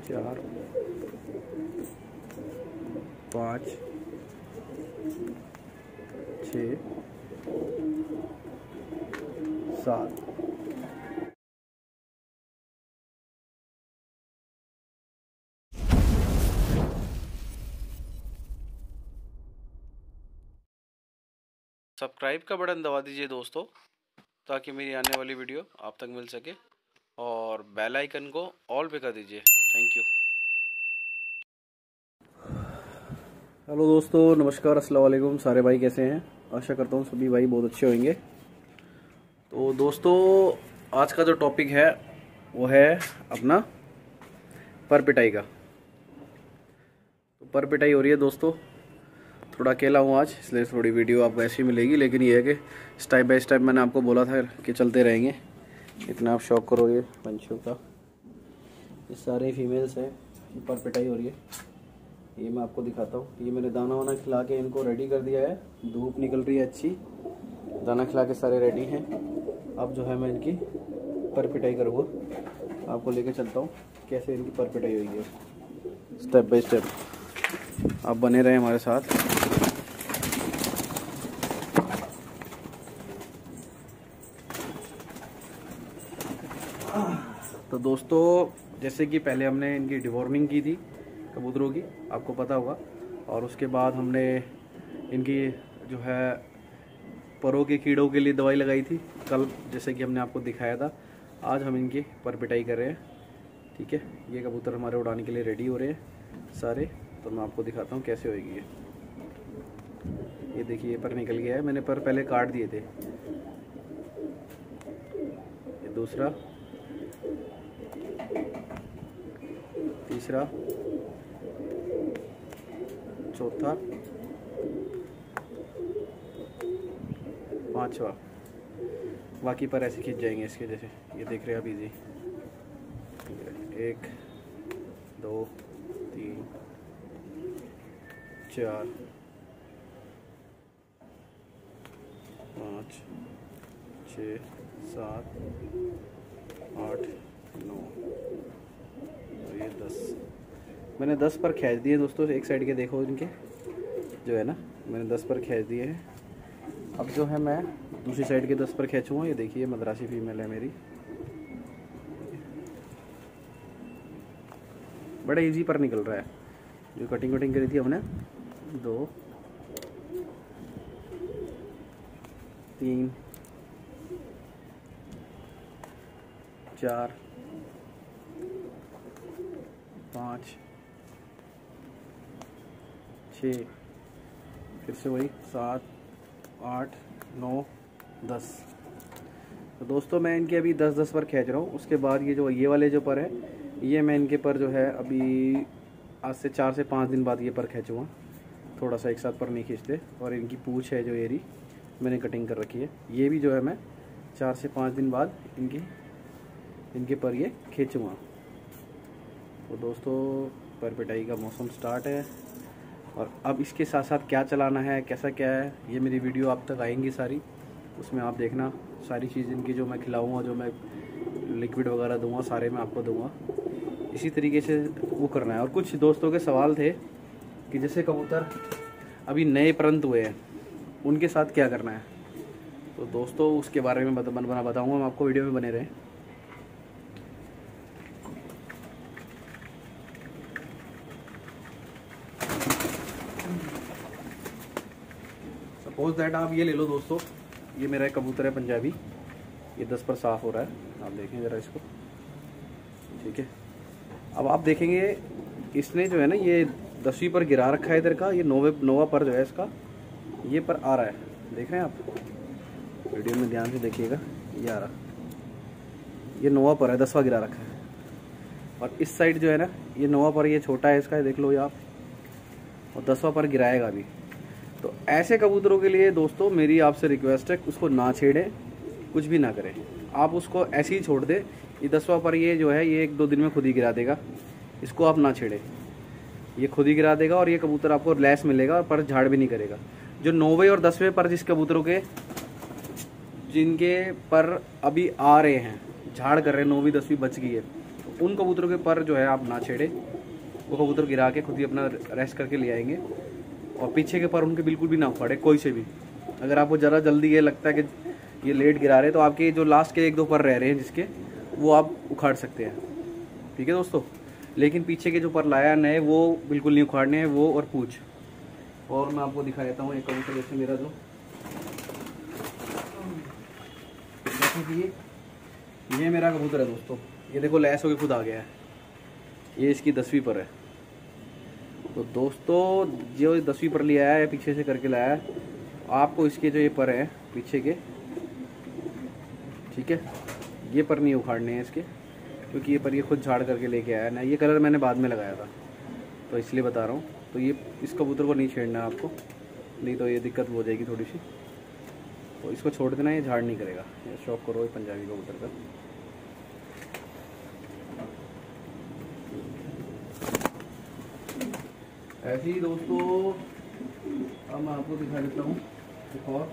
4 5 6 7। Subscribe का button दबा दीजिए दोस्तों, ताकि मेरी आने वाली वीडियो आप तक मिल सके, और बेल आइकन को ऑल पे कर दीजिए। Thank you. हेलो दोस्तों, नमस्कार, अस्सलाम वालेकुम। सारे भाई कैसे हैं? आशा करता हूँ सभी भाई बहुत अच्छे होंगे। तो दोस्तों, आज का जो टॉपिक है वो है अपना पर पिटाई का। तो पर पिटाई हो रही है दोस्तों। थोड़ा अकेला हूँ आज, इसलिए थोड़ी वीडियो आपको ऐसी मिलेगी, लेकिन ये है कि स्टेप बाय स्टेप मैंने आपको बोला था कि चलते रहेंगे। इतना आप शौक करोगे पंछियों का। ये सारे फीमेल्स हैं, पर पिटाई हो रही है। ये मैं आपको दिखाता हूँ। ये मैंने दाना वाना खिला के इनको रेडी कर दिया है। धूप निकल रही है अच्छी, दाना खिला के सारे रेडी हैं। अब जो है मैं इनकी पर पिटाई करूँगा, आपको लेके चलता हूँ कैसे इनकी पर पिटाई हुई है स्टेप बाय स्टेप। आप बने रहें हमारे साथ। तो दोस्तों, जैसे कि पहले हमने इनकी डिवॉर्मिंग की थी कबूतरों की, आपको पता होगा, और उसके बाद हमने इनकी जो है परों के कीड़ों के लिए दवाई लगाई थी कल, जैसे कि हमने आपको दिखाया था। आज हम इनकी पर पिटाई कर रहे हैं। ठीक है, ये कबूतर हमारे उड़ाने के लिए रेडी हो रहे हैं सारे। तो मैं आपको दिखाता हूँ कैसे होएगी ये देखिए, ये पर निकल गया है। मैंने पर पहले काट दिए थे। ये दूसरा, तीसरा, चौथा, पांचवा। बाकी पर ऐसे खींच जाएंगे इसके जैसे, ये देख रहे हैं आप इजी। 1 2 3 4 5 6 7 8 9 और ये 10। मैंने 10 पर खींच दिए दोस्तों। एक साइड के देखो, इनके जो है ना, मैंने 10 पर खींच दिए हैं। अब जो है मैं दूसरी साइड के 10 पर खींचूँगा। ये देखिए, मद्रासी फीमेल है मेरी। बड़ा इजी पर निकल रहा है। जो कटिंग वटिंग करी थी हमने, 2 3 4 5 6, फिर से वही 7 8 9 10। तो दोस्तों, मैं इनके अभी 10-10 पर खींच रहा हूँ। उसके बाद ये वाले जो पर है, ये मैं इनके पर जो है अभी आज से 4 से 5 दिन बाद ये पर खींचूँगा। थोड़ा सा एक साथ पर नहीं खींचते। और इनकी पूँछ है जो एरी, मैंने कटिंग कर रखी है। ये भी जो है मैं 4 से 5 दिन बाद इनके पर ये खींचूँगा। तो दोस्तों, पर पिटाई का मौसम स्टार्ट है, और अब इसके साथ साथ क्या चलाना है, कैसा क्या है, ये मेरी वीडियो आप तक आएंगी सारी। उसमें आप देखना सारी चीज़ इनकी, जो मैं खिलाऊंगा, जो मैं लिक्विड वगैरह दूंगा, सारे मैं आपको दूंगा। इसी तरीके से वो करना है। और कुछ दोस्तों के सवाल थे कि जैसे कबूतर अभी नए परंत हुए हैं, उनके साथ क्या करना है। तो दोस्तों, उसके बारे में बताऊँगा मैं आपको। वीडियो में बने रहें। सपोज दैट आप ये ले लो दोस्तों, ये मेरा एक कबूतर है पंजाबी। ये 10 पर साफ़ हो रहा है, आप देखें ज़रा इसको। ठीक है, अब आप देखेंगे इसने जो है ना, ये 10वीं पर गिरा रखा है इधर का। ये 9वां पर जो है इसका, ये पर आ रहा है। देख रहे हैं आप, वीडियो में ध्यान से देखिएगा। ये आ रहा, ये 9वां पर है, 10वां गिरा रखा है। और इस साइड जो है ना, ये 9वां पर, ये छोटा है इसका, देख लो ये आप, और 10वां पर गिराएगा अभी। तो ऐसे कबूतरों के लिए दोस्तों मेरी आपसे रिक्वेस्ट है, उसको ना छेड़ें, कुछ भी ना करें। आप उसको ऐसे ही छोड़ दें। ये 10वां पर ये जो है, ये 1-2 दिन में खुद ही गिरा देगा। इसको आप ना छेड़ें, ये खुद ही गिरा देगा। और ये कबूतर आपको लैस मिलेगा, और पर झाड़ भी नहीं करेगा। जो 9वें और 10वें पर जिस कबूतरों के, जिनके पर अभी आ रहे हैं, झाड़ कर रहे हैं, 9वीं 10वीं बच गई है, उन कबूतरों के पर जो है आप ना छेड़े, वो कबूतर गिरा के खुद ही अपना रेस्ट करके ले आएंगे। और पीछे के पर उनके बिल्कुल भी ना उखाड़े कोई से भी। अगर आपको ज़रा जल्दी ये लगता है कि ये लेट गिरा रहे तो आपके जो लास्ट के 1-2 पर रह रहे हैं जिसके, वो आप उखाड़ सकते हैं, ठीक है दोस्तों। लेकिन पीछे के जो पर लाया नए वो बिल्कुल नहीं उखाड़ने हैं, वो और पूछ। और मैं आपको दिखा देता हूँ एक कबूतर जैसे मेरा जो ये मेरा कबूतर है दोस्तों। ये देखो लैस होके खुद आ गया है, ये इसकी 10वीं पर है। तो दोस्तों जो 10वीं पर लिया है पीछे से करके लाया है, आपको इसके जो ये पर है पीछे के, ठीक है, ये पर नहीं उखाड़ने हैं इसके, क्योंकि ये पर ये खुद झाड़ करके लेके आया ना। ये कलर मैंने बाद में लगाया था तो इसलिए बता रहा हूँ। तो ये इस कबूतर को नहीं छेड़ना है आपको, नहीं तो ये दिक्कत हो जाएगी थोड़ी सी। तो इसको छोड़ देना, ये झाड़ नहीं करेगा। ये शौक करो ये पंजाबी कबूतर का। ऐसे ही दोस्तों अब मैं आपको दिखा देता हूँ एक और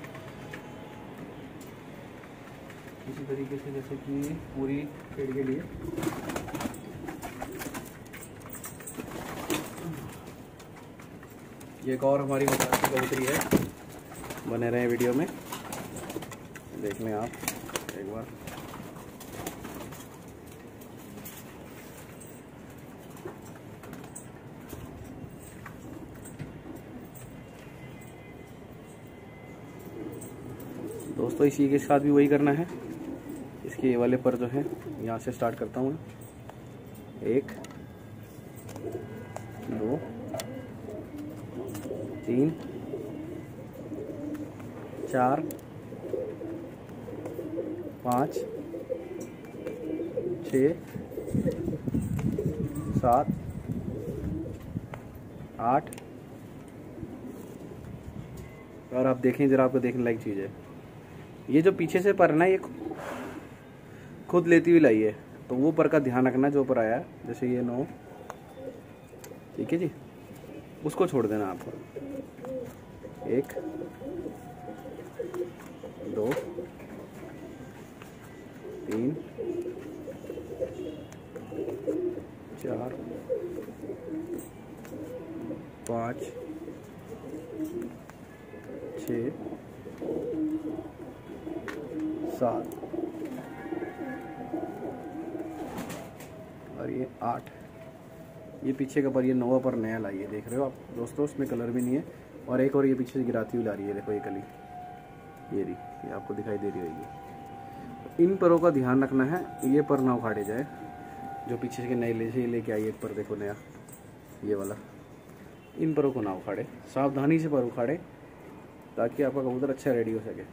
इसी तरीके से, जैसे कि पूरी पेड़ के लिए। ये एक और हमारी मद्रास की कबूतरी है, बने रहे वीडियो में, देख लें आप एक बार। दोस्तों इसी के साथ भी वही करना है। इसके ये वाले पर जो है यहाँ से स्टार्ट करता हूँ। 1 2 3 4 5 6 7 8। और आप देखें जरा, आपको देखने लायक चीज़ है। ये जो पीछे से पर ना, ये खुद लेती हुई लाई है, तो वो पर का ध्यान रखना जो पर आया, जैसे ये 9, ठीक है जी, उसको छोड़ देना आपको। 1 2 3 4 5 6 7 और ये 8। ये पीछे का पर, ये 9वां पर नया लाई है, देख रहे हो आप दोस्तों, उसमें कलर भी नहीं है। और एक और ये पीछे से गिराती हुई ला रही है, देखो ये कली, ये रही, ये आपको दिखाई दे रही होगी। इन परों का ध्यान रखना है, ये पर ना उखाड़े जाए। जो पीछे के नए लेके आई एक पर, देखो नया ये वाला, इन परों को ना उखाड़े, सावधानी से पर उखाड़े, ताकि आपका कबूतर अच्छा रेडी हो सके।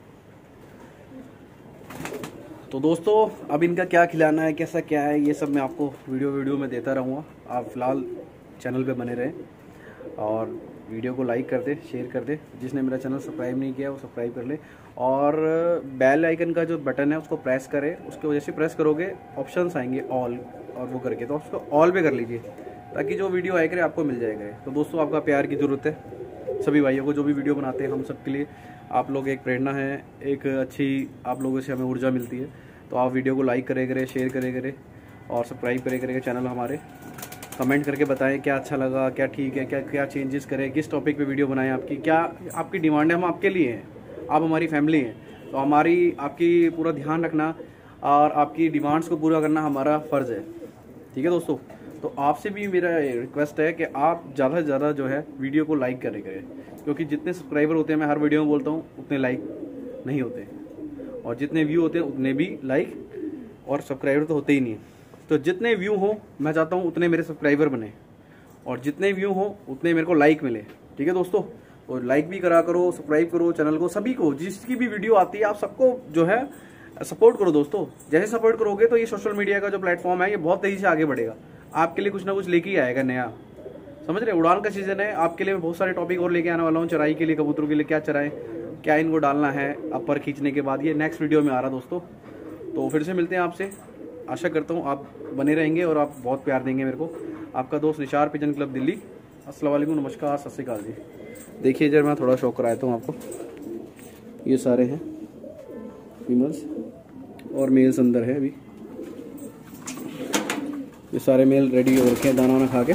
तो दोस्तों अब इनका क्या खिलाना है, कैसा क्या है, ये सब मैं आपको वीडियो में देता रहूँगा। आप फिलहाल चैनल पे बने रहें और वीडियो को लाइक कर दे, शेयर कर दे। जिसने मेरा चैनल सब्सक्राइब नहीं किया वो सब्सक्राइब कर ले, और बेल आइकन का जो बटन है उसको प्रेस करें। उसके वजह से प्रेस करोगे ऑप्शंस आएंगे ऑल, और वो करके तो उसको ऑल पे कर लीजिए, ताकि जो वीडियो आए करे आपको मिल जाएगा। तो दोस्तों आपका प्यार की ज़रूरत है सभी भाइयों को, जो भी वीडियो बनाते हैं हम सब के लिए आप लोग एक प्रेरणा है, एक अच्छी आप लोगों से हमें ऊर्जा मिलती है। तो आप वीडियो को लाइक करें, शेयर करें और सब्सक्राइब करें चैनल हमारे। कमेंट करके बताएं क्या अच्छा लगा, क्या ठीक है, क्या चेंजेस करें, किस टॉपिक पे वीडियो बनाएं, आपकी क्या आपकी डिमांड है। हम आपके लिए हैं, आप हमारी फैमिली हैं, तो हमारी आपकी पूरा ध्यान रखना और आपकी डिमांड्स को पूरा करना हमारा फ़र्ज़ है, ठीक है दोस्तों। तो आपसे भी मेरा रिक्वेस्ट है कि आप ज़्यादा से ज़्यादा जो है वीडियो को लाइक करें, क्योंकि जितने सब्सक्राइबर होते हैं, मैं हर वीडियो में बोलता हूँ, उतने लाइक नहीं होते, और जितने व्यू होते हैं उतने भी लाइक और सब्सक्राइबर तो होते ही नहीं। तो जितने व्यू हो मैं चाहता हूँ उतने मेरे सब्सक्राइबर बने, और जितने व्यू हो उतने मेरे को लाइक मिले, ठीक है दोस्तों। और लाइक भी करा करो, सब्सक्राइब करो चैनल को, सभी को, जिसकी भी वीडियो आती है आप सबको जो है सपोर्ट करो दोस्तों। जैसे सपोर्ट करोगे तो ये सोशल मीडिया का जो प्लेटफॉर्म है ये बहुत तेजी से आगे बढ़ेगा, आपके लिए कुछ ना कुछ लेके ही आएगा नया, समझ रहे। उड़ान का सीजन है, आपके लिए बहुत सारे टॉपिक और लेके आने वाला हूँ। चराई के लिए, कबूतरों के लिए क्या चराएं, क्या इनको डालना है अपर खींचने के बाद, ये नेक्स्ट वीडियो में आ रहा दोस्तों। तो फिर से मिलते हैं आपसे, आशा करता हूँ आप बने रहेंगे और आप बहुत प्यार देंगे मेरे को। आपका दोस्त निशार पिजन क्लब दिल्ली। अस्सलाम वालेकुम, नमस्कार, सत श्री अकाल जी। देखिए जरा मैं थोड़ा शौक कराता हूँ आपको, ये सारे हैं फीमेल्स और मेल्स अंदर है अभी, ये सारे मेल रेडी हो रखे हैं दाना वाना खा के।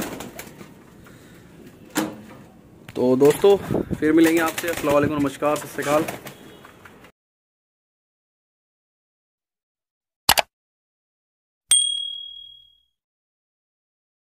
तो दोस्तों फिर मिलेंगे आपसे। अस्सलाम वालेकुम, नमस्कार, सत श्री अकाल।